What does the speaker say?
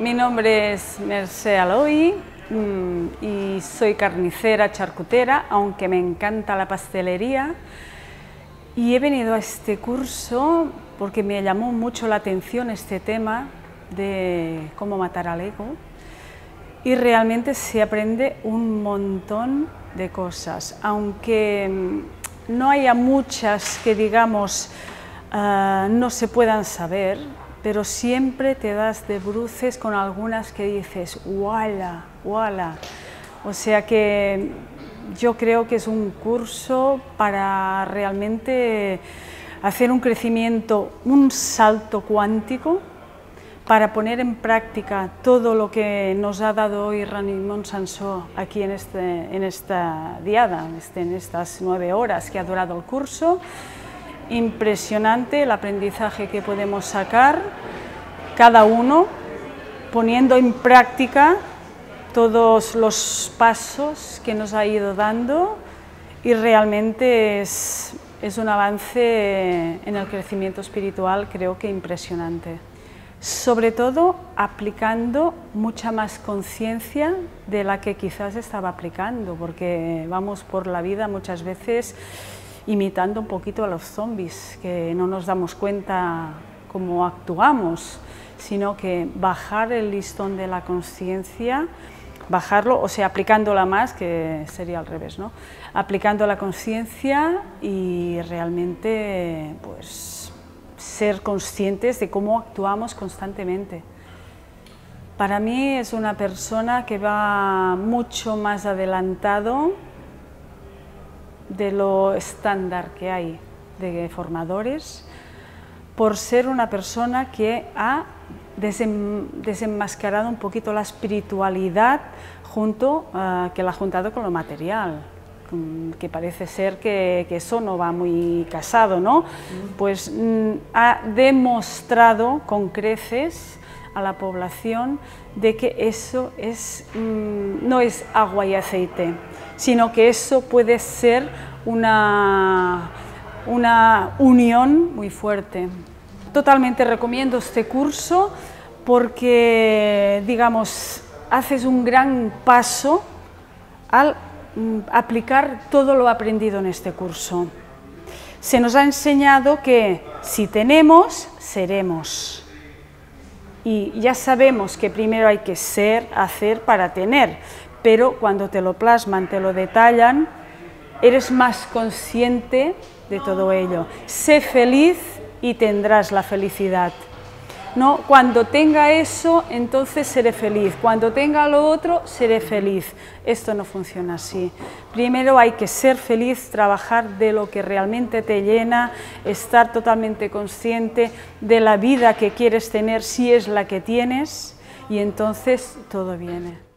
Mi nombre es Mercè Aloy y soy carnicera, charcutera, aunque me encanta la pastelería. Y he venido a este curso porque me llamó mucho la atención este tema de cómo matar al ego. Y realmente se aprende un montón de cosas, aunque no haya muchas que digamos no se puedan saber, pero siempre te das de bruces con algunas que dices ¡wala! ¡Wala! O sea que yo creo que es un curso para realmente hacer un crecimiento, un salto cuántico, para poner en práctica todo lo que nos ha dado hoy Ranimon Sansó aquí en esta diada, en estas 9 horas que ha durado el curso. Impresionante el aprendizaje que podemos sacar, cada uno poniendo en práctica todos los pasos que nos ha ido dando, y realmente es un avance en el crecimiento espiritual, creo que impresionante. Sobre todo aplicando mucha más conciencia de la que quizás estaba aplicando, porque vamos por la vida muchas veces imitando un poquito a los zombies, que no nos damos cuenta cómo actuamos, sino que bajar el listón de la conciencia, bajarlo, o sea, aplicándola más, que sería al revés, ¿no? Aplicando la conciencia y realmente, pues, ser conscientes de cómo actuamos constantemente. Para mí es una persona que va mucho más adelantado de lo estándar que hay de formadores, por ser una persona que ha desenmascarado un poquito la espiritualidad que la ha juntado con lo material, que parece ser que eso no va muy casado, ¿no? Pues ha demostrado con creces a la población de que eso no es agua y aceite, sino que eso puede ser una unión muy fuerte. Totalmente recomiendo este curso porque, digamos, haces un gran paso al aplicar todo lo aprendido en este curso. Se nos ha enseñado que si tenemos, seremos. Y ya sabemos que primero hay que ser, hacer para tener, pero cuando te lo plasman, te lo detallan, eres más consciente de todo ello. Sé feliz y tendrás la felicidad. No, cuando tenga eso, entonces seré feliz. Cuando tenga lo otro, seré feliz. Esto no funciona así. Primero hay que ser feliz, trabajar de lo que realmente te llena, estar totalmente consciente de la vida que quieres tener, si es la que tienes, y entonces todo viene.